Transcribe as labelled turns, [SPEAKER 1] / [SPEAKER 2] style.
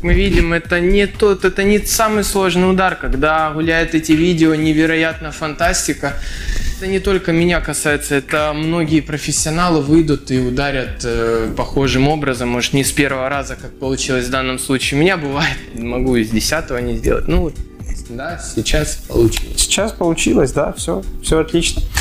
[SPEAKER 1] мы видим, это не самый сложный удар, когда гуляют эти видео, невероятно фантастика. Это не только меня касается, это многие профессионалы выйдут и ударят похожим образом, может не с первого раза, как получилось в данном случае. У меня бывает, могу и с 10-го не сделать. Ну, да, сейчас получилось.
[SPEAKER 2] Сейчас получилось, да, все отлично.